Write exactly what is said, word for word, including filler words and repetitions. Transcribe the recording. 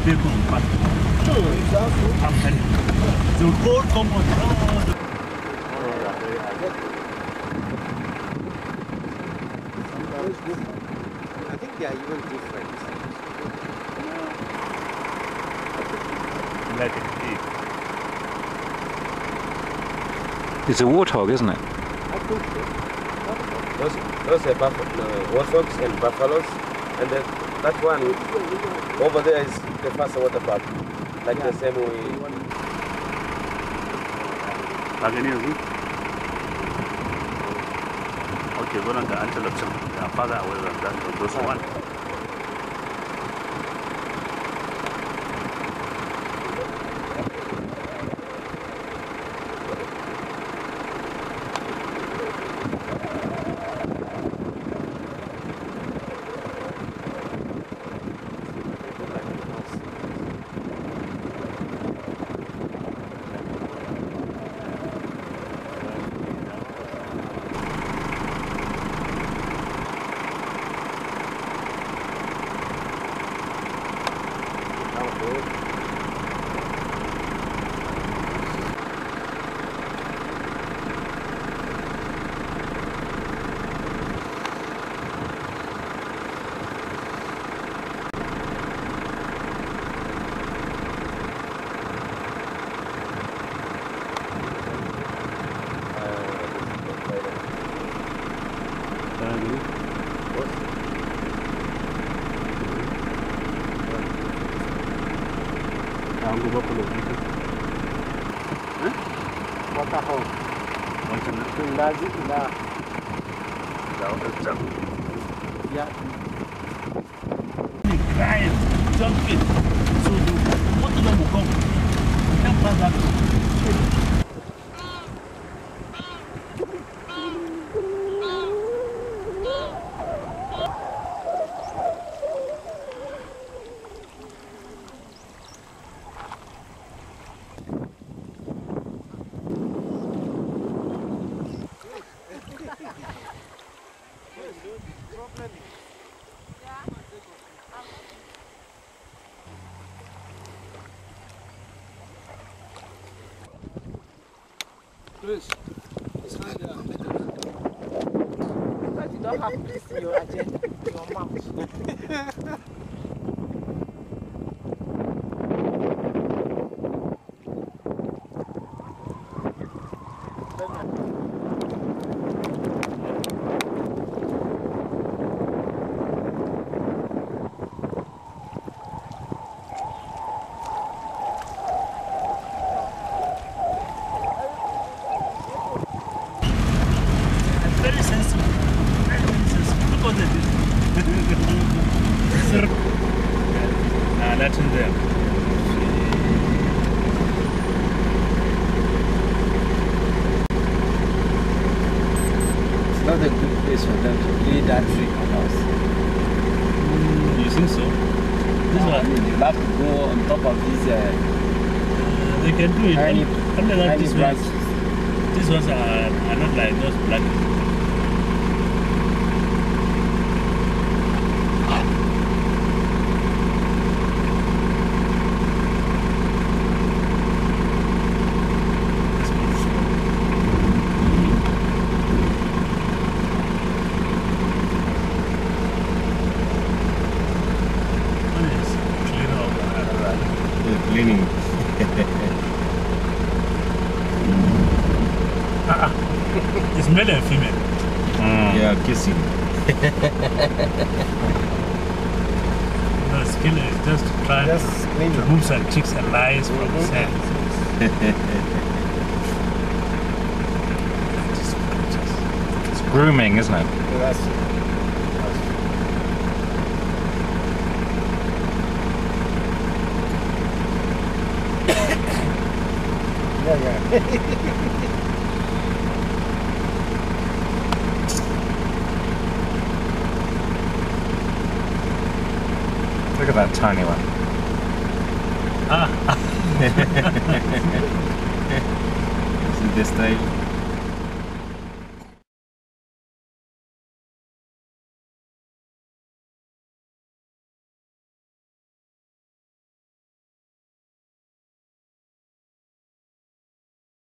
people in Park. I'm telling you. The whole common. I think they are even different. Like it. It's a warthog, isn't it? I think so. Those, those are buffalo, warthogs and buffaloes, and then that one over there is the first water park, like yeah. the same way. Okay, go on the antelope. Father away from that. Those one. Crying, jumping, so the most of them will come. Can't pass that. Please. It's not there. But you don't have this in your agenda, your mouth. Very sensible. Very, very sensible. Look what they did. Ah, that's in there. It's not a good place for them to lay that tree on us. Mm, you think so? This no, one? I mean, you have to go on top of these uh, uh, they can do it. tiny, Only that tiny these branches. ones, these ones are, are not like those black. Cleaning. Ah, it's male and female. Mm. Yeah, kissing. No, skin is just to try Just to cleaning. remove some chicks and lies from Mm-hmm. the sand. It's grooming, isn't it? Yeah, that's it. Yeah, yeah. Look at that tiny one. Ah. See this tail?